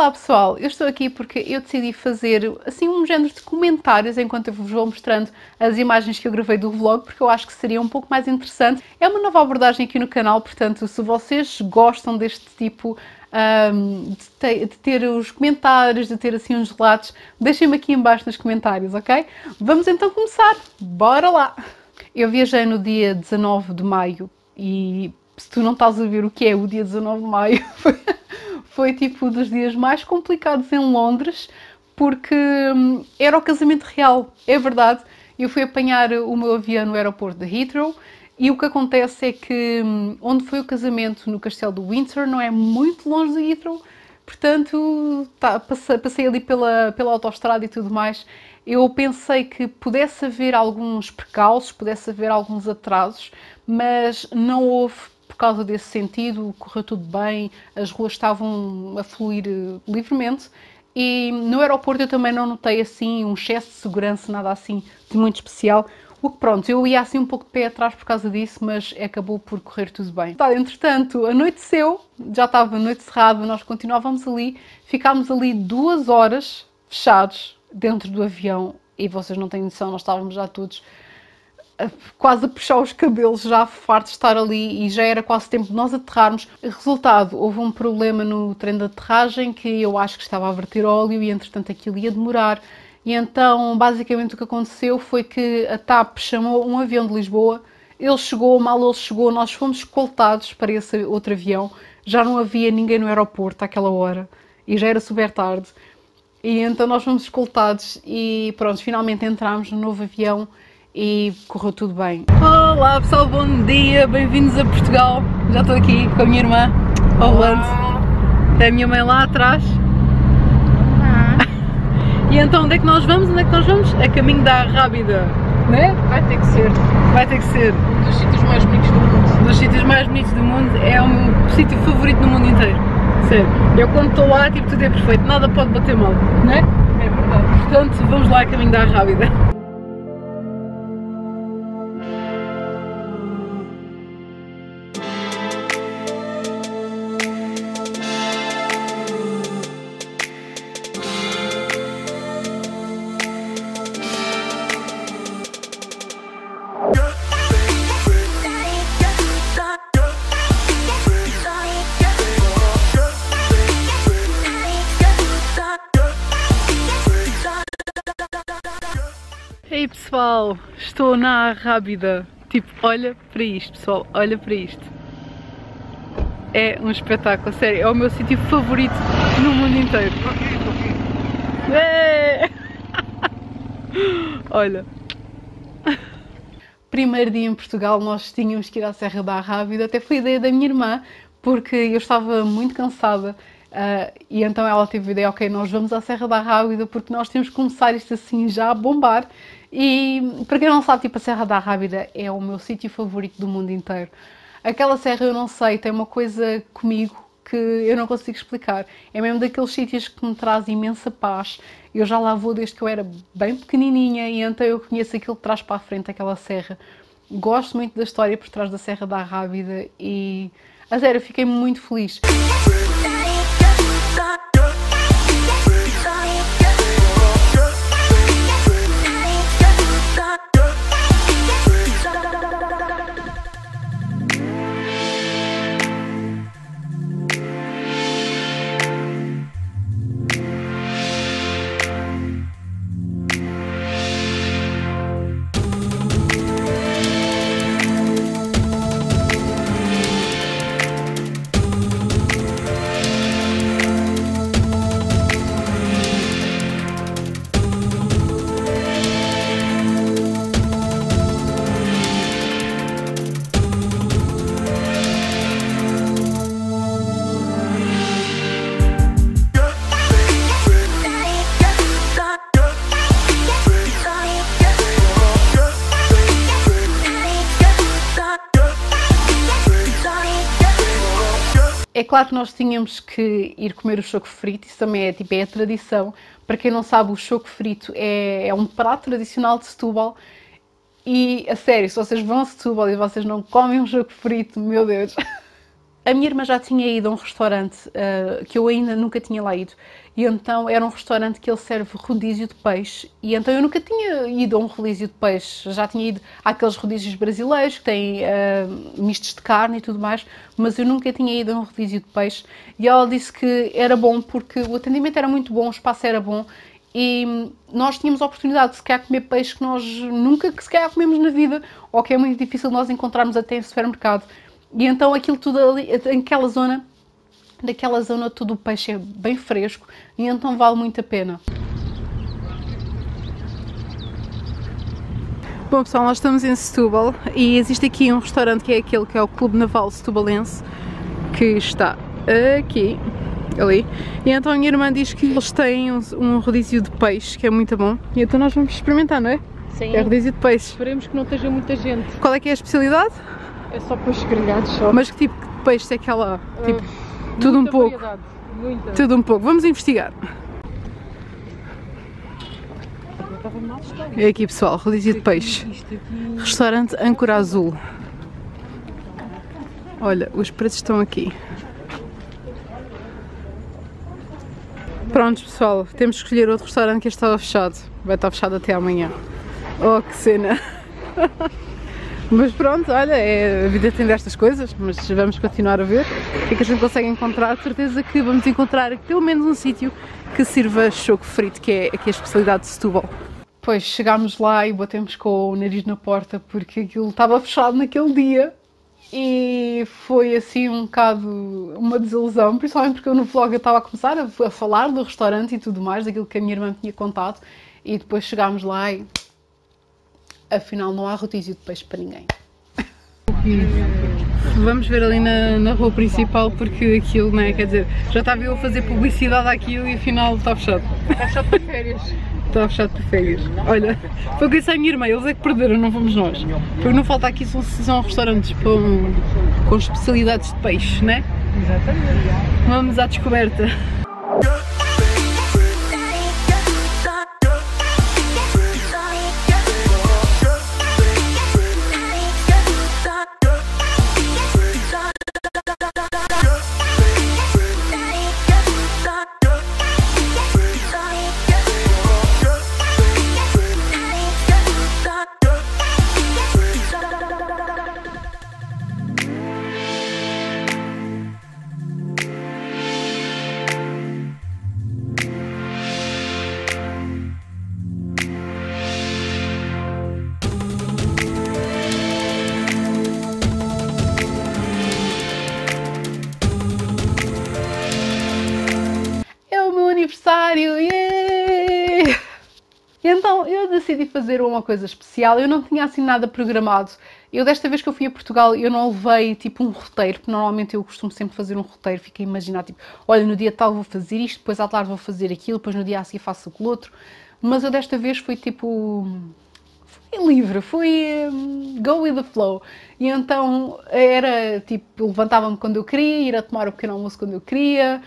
Olá pessoal, eu estou aqui porque eu decidi fazer assim um género de comentários enquanto eu vos vou mostrando as imagens que eu gravei do vlog, porque eu acho que seria um pouco mais interessante. É uma nova abordagem aqui no canal, portanto, se vocês gostam deste tipo de ter os comentários, de ter assim uns relatos, deixem-me aqui em baixo nos comentários, ok? Vamos então começar, bora lá! Eu viajei no dia 19 de maio e se tu não estás a ver o que é o dia 19 de maio, foi tipo dos dias mais complicados em Londres, porque era o casamento real, é verdade. Eu fui apanhar o meu avião no aeroporto de Heathrow e o que acontece é que onde foi o casamento, no castelo do Windsor, não é muito longe de Heathrow, portanto passei ali pela autoestrada e tudo mais. Eu pensei que pudesse haver alguns percalços, pudesse haver alguns atrasos, mas não houve. Por causa desse sentido, correu tudo bem, as ruas estavam a fluir livremente e no aeroporto eu também não notei assim um excesso de segurança, nada assim de muito especial. O que pronto, eu ia assim um pouco de pé atrás por causa disso, mas acabou por correr tudo bem. Entretanto, anoiteceu, já estava noite cerrada, nós continuávamos ali, ficámos ali 2 horas fechados dentro do avião e vocês não têm noção, nós estávamos já todos quase a puxar os cabelos, já farto de estar ali e já era quase tempo de nós aterrarmos. Resultado, houve um problema no trem de aterragem que eu acho que estava a verter óleo e entretanto aquilo ia demorar. E então basicamente o que aconteceu foi que a TAP chamou um avião de Lisboa, ele chegou, mal ele chegou, nós fomos escoltados para esse outro avião, já não havia ninguém no aeroporto àquela hora e já era super tarde. E então nós fomos escoltados e pronto, finalmente entramos no novo avião e correu tudo bem. Olá pessoal, bom dia, bem-vindos a Portugal. Já estou aqui com a minha irmã ao volante. É a minha mãe lá atrás. Olá. E então onde é que nós vamos? Onde é que nós vamos? A caminho da Rábida, né? Vai ter que ser. Vai ter que ser. Um dos sítios mais bonitos do mundo. Um dos sítios mais bonitos do mundo, é o meu sítio favorito no mundo inteiro. Sério. Eu quando estou lá, tipo, tudo é perfeito, nada pode bater mal, não é? É verdade. Portanto, vamos lá a caminho da Rábida. Ei pessoal, estou na Rábida. Tipo, olha para isto pessoal, olha para isto. É um espetáculo, sério, é o meu sítio favorito no mundo inteiro. É. Olha. Primeiro dia em Portugal nós tínhamos que ir à Serra da Rábida, até foi ideia da minha irmã, porque eu estava muito cansada. E então ela teve a ideia, ok, nós vamos à Serra da Rábida porque nós temos que começar isto assim já a bombar. E para quem não sabe, tipo, a Serra da Rábida é o meu sítio favorito do mundo inteiro. Aquela serra, eu não sei, tem uma coisa comigo que eu não consigo explicar. É mesmo daqueles sítios que me traz imensa paz. Eu já lá vou desde que eu era bem pequenininha e então eu conheço aquilo que traz para a frente, aquela serra. Gosto muito da história por trás da Serra da Rábida e, a sério, fiquei muito feliz. É claro que nós tínhamos que ir comer o choco frito, isso também é, tipo, é a tradição. Para quem não sabe, o choco frito é um prato tradicional de Setúbal e, a sério, se vocês vão a Setúbal e vocês não comem um choco frito, meu Deus, A minha irmã já tinha ido a um restaurante que eu ainda nunca tinha lá ido. E então era um restaurante que ele serve rodízio de peixe. E então eu nunca tinha ido a um rodízio de peixe. Já tinha ido àqueles rodízios brasileiros que têm mistos de carne e tudo mais. Mas eu nunca tinha ido a um rodízio de peixe. E ela disse que era bom porque o atendimento era muito bom, o espaço era bom. E nós tínhamos a oportunidade de se calhar comer peixe que nós nunca se calhar comemos na vida. Ou que é muito difícil nós encontrarmos até em supermercado. E então aquilo tudo ali, naquela zona todo o peixe é bem fresco e então vale muito a pena. Bom pessoal, nós estamos em Setúbal e existe aqui um restaurante que é aquele que é o Clube Naval Setubalense, que está aqui, ali, e então a minha irmã diz que eles têm um rodízio de peixe que é muito bom e então nós vamos experimentar, não é? Sim. É rodízio de peixe. Esperemos que não esteja muita gente. Qual é que é a especialidade? É só peixe grelhado só. Mas que tipo de peixe é que ela, tipo, tudo um pouco? Variedade. Muita. Tudo um pouco. Vamos investigar. É aqui pessoal, rodízio de peixe. Restaurante Âncora Azul. Olha, os preços estão aqui. Prontos pessoal, temos que escolher outro restaurante que este estava fechado. Vai estar fechado até amanhã. Oh, que cena! Mas pronto, olha, a vida tem destas coisas, mas vamos continuar a ver o que é que a gente consegue encontrar. De certeza que vamos encontrar pelo menos um sítio que sirva choco frito, que é aqui a especialidade de Setúbal. Pois, chegámos lá e batemos com o nariz na porta porque aquilo estava fechado naquele dia e foi assim um bocado uma desilusão, principalmente porque eu no vlog eu estava a começar a falar do restaurante e tudo mais, daquilo que a minha irmã tinha contado, e depois chegámos lá e afinal não há rodízio de peixe para ninguém. Vamos ver ali na rua principal porque aquilo, não é? Quer dizer, já estava eu a fazer publicidade àquilo e afinal está fechado. Está fechado para férias. Está fechado para férias. Olha, foi o que disse a minha irmã, eles é que perderam, não fomos nós. Porque não falta aqui são restaurantes com especialidades de peixe, não é? Exatamente. Vamos à descoberta. Aniversário, yeah! Então eu decidi fazer uma coisa especial, eu não tinha assim nada programado. Eu desta vez que eu fui a Portugal, eu não levei tipo um roteiro, porque normalmente eu costumo sempre fazer um roteiro, fiquei a imaginar tipo, olha, no dia tal vou fazer isto, depois à tarde vou fazer aquilo, depois no dia a seguir faço aquilo outro. Mas eu desta vez fui tipo, fui livre, fui go with the flow. E então era tipo, levantava-me quando eu queria, ir a tomar o pequeno almoço quando eu queria,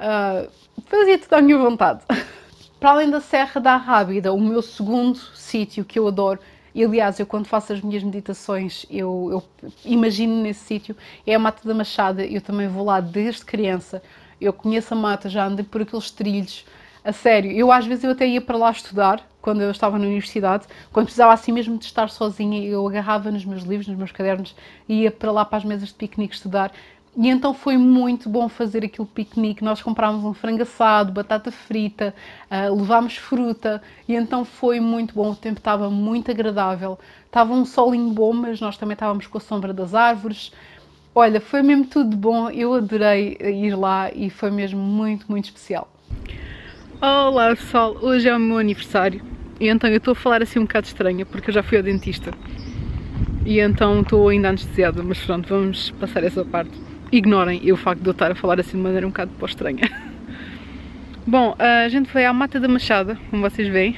fazia tudo à minha vontade. Para além da Serra da Arrábida, o meu segundo sítio que eu adoro, e aliás eu quando faço as minhas meditações eu imagino nesse sítio, é a Mata da Machada. Eu também vou lá desde criança, eu conheço a mata, já andei por aqueles trilhos, a sério, eu às vezes eu até ia para lá estudar, quando eu estava na universidade, quando precisava assim mesmo de estar sozinha, eu agarrava nos meus livros, nos meus cadernos, e ia para lá para as mesas de piquenique estudar. E então foi muito bom fazer aquele piquenique. Nós comprámos um frango assado, batata frita, levámos fruta e então foi muito bom. O tempo estava muito agradável, estava um solinho bom, mas nós também estávamos com a sombra das árvores. Olha, foi mesmo tudo bom, eu adorei ir lá e foi mesmo muito, muito especial. Olá pessoal, hoje é o meu aniversário e então eu estou a falar assim um bocado estranha porque eu já fui ao dentista e então estou ainda anestesiada, mas pronto, vamos passar essa parte. Ignorem o facto de eu estar a falar assim de maneira um bocado estranha. Bom, a gente foi à Mata da Machada, como vocês veem,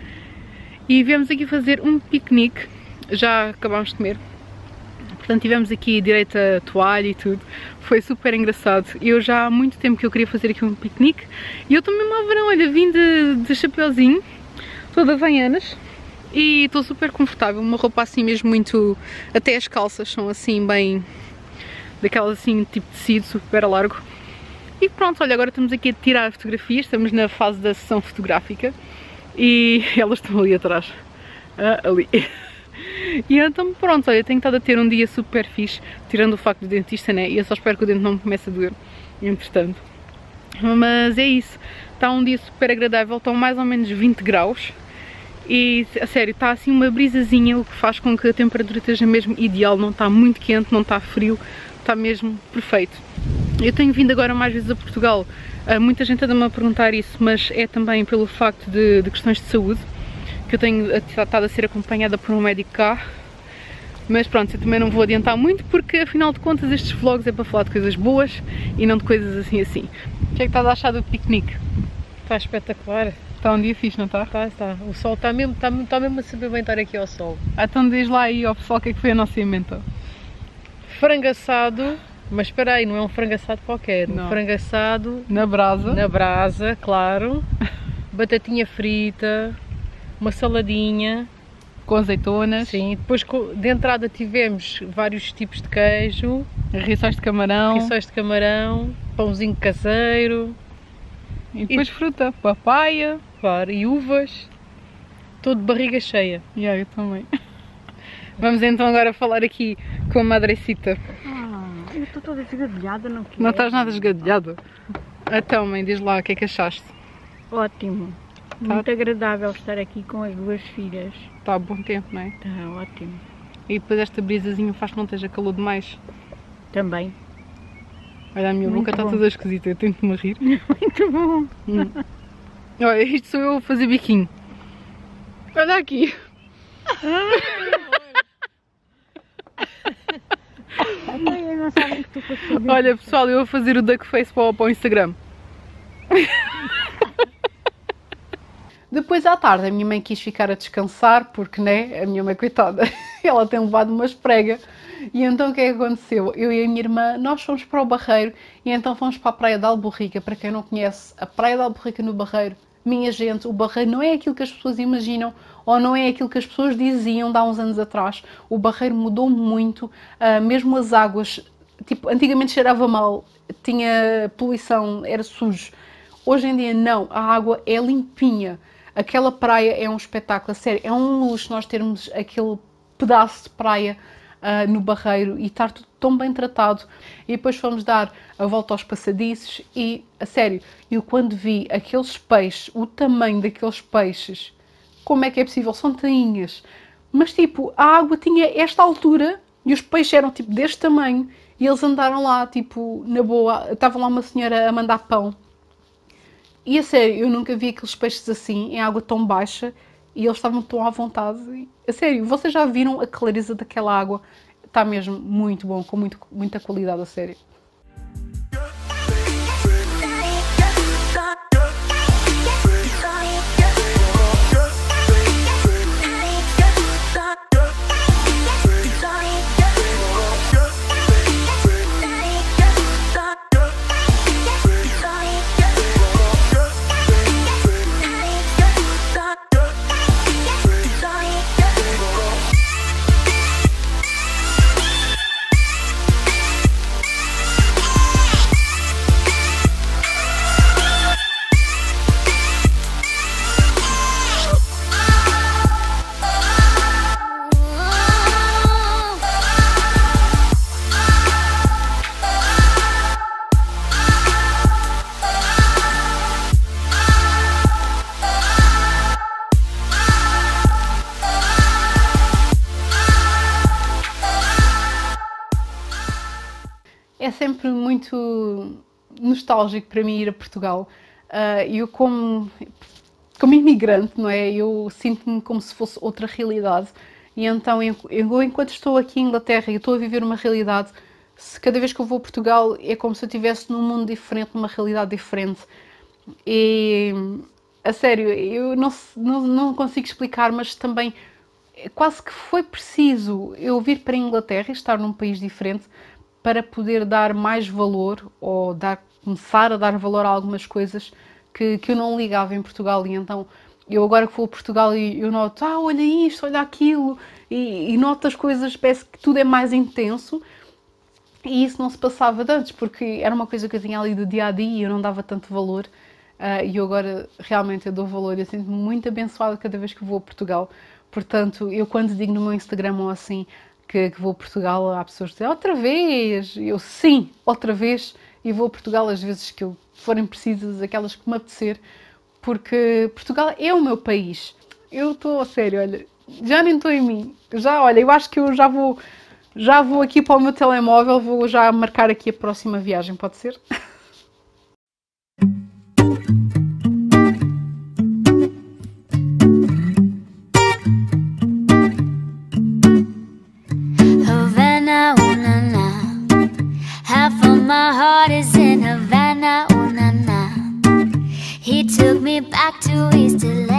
e viemos aqui fazer um piquenique. Já acabámos de comer, portanto tivemos aqui direito a toalha e tudo. Foi super engraçado. Eu já há muito tempo que eu queria fazer aqui um piquenique e eu estou mesmo ao verão, olha, vim de chapeuzinho, toda havaianas e estou super confortável. Uma roupa assim mesmo muito... até as calças são assim bem... daquelas assim, tipo tecido super largo. E pronto, olha, agora estamos aqui a tirar fotografias, estamos na fase da sessão fotográfica e elas estão ali atrás, ali. E então pronto, olha, tenho estado a ter um dia super fixe, tirando o facto do dentista, né, e eu só espero que o dente não me comece a doer, entretanto. Mas é isso, está um dia super agradável, estão mais ou menos 20 graus e, a sério, está assim uma brisazinha, o que faz com que a temperatura esteja mesmo ideal, não está muito quente, não está frio, está mesmo perfeito. Eu tenho vindo agora mais vezes a Portugal, muita gente anda-me a perguntar isso, mas é também pelo facto de questões de saúde, que eu tenho estado a ser acompanhada por um médico cá, mas pronto, eu também não vou adiantar muito, porque afinal de contas estes vlogs é para falar de coisas boas e não de coisas assim assim. O que é que estás a achar do piquenique? Está espetacular. Está um dia fixe, não está? Está. O sol está mesmo a saber bem estar aqui ao sol. Então diz lá aí ao pessoal o que é que foi a nossa emenda. Frango assado, mas espera aí, não é um frango assado qualquer. Não. Um frango assado Na brasa. na brasa, claro. Batatinha frita, uma saladinha. Com azeitonas. Sim, depois de entrada tivemos vários tipos de queijo, Rissóis de camarão. rissóis de camarão, pãozinho caseiro, E depois fruta. Papaya. claro, e uvas. Todo de barriga cheia. E eu também. Vamos então agora falar aqui com a madrecita. Eu estou toda esgadelhada, não quero. Não estás nada esgadelhada? Então, mãe, diz lá o que é que achaste. Ótimo. Tá. Muito agradável estar aqui com as duas filhas. Está a bom tempo, não é? Está ótimo. E depois esta brisazinha faz que não esteja calor demais. Também. Olha, a minha Muito boca está bom. toda esquisita, eu tento-me rir. Muito bom. Olha, isto sou eu a fazer biquinho. Olha aqui. Eu não sabem que tu foste fazer. Olha, pessoal, eu a fazer o duck face para o Instagram. Depois à tarde a minha mãe quis ficar a descansar porque, né, a minha mãe, coitada, ela tem levado uma esprega. E então o que é que aconteceu? Eu e a minha irmã, nós fomos para o Barreiro e então fomos para a Praia de Alborrica. Para quem não conhece, a Praia de Alborrica no Barreiro, minha gente, o Barreiro não é aquilo que as pessoas imaginam ou não é aquilo que as pessoas diziam de há uns anos atrás. O Barreiro mudou muito, mesmo as águas, tipo, antigamente cheirava mal, tinha poluição, era sujo. Hoje em dia não, a água é limpinha. Aquela praia é um espetáculo, a sério, é um luxo nós termos aquele pedaço de praia no Barreiro e estar tudo tão bem tratado. E depois fomos dar a volta aos passadiços e, a sério, eu quando vi aqueles peixes, o tamanho daqueles peixes, como é que é possível? São tainhas. Mas tipo, a água tinha esta altura e os peixes eram tipo deste tamanho e eles andaram lá, tipo, na boa, estava lá uma senhora a mandar pão. E a sério, eu nunca vi aqueles peixes assim, em água tão baixa, e eles estavam tão à vontade. E, a sério, vocês já viram a clareza daquela água? Está mesmo muito bom, com muita qualidade, a sério. É sempre muito nostálgico para mim ir a Portugal. Eu como imigrante, não é? Eu sinto-me como se fosse outra realidade. E então, eu enquanto estou aqui em Inglaterra e estou a viver uma realidade, cada vez que eu vou a Portugal é como se eu estivesse num mundo diferente, numa realidade diferente. E, a sério, eu não consigo explicar, mas também quase que foi preciso eu vir para a Inglaterra e estar num país diferente para poder dar mais valor ou começar a dar valor a algumas coisas que eu não ligava em Portugal. E então eu agora que vou a Portugal e eu noto, olha isto, olha aquilo, e noto as coisas, parece que tudo é mais intenso. E isso não se passava de antes, porque era uma coisa que eu tinha ali do dia a dia e eu não dava tanto valor. E eu agora realmente eu dou valor. Eu sinto-me muito abençoada cada vez que vou a Portugal. Portanto, eu quando digo no meu Instagram ou assim que vou a Portugal, há pessoas que dizem outra vez. Eu sim, outra vez. E vou a Portugal às vezes que forem precisas, aquelas que me apetecer. Porque Portugal é o meu país. Eu estou a sério, olha, já nem estou em mim. Olha, eu acho que eu já vou aqui para o meu telemóvel, vou já marcar aqui a próxima viagem, pode ser? Havana, ooh na na. Half of my heart is in Havana, ooh na na. He took me back to East LA.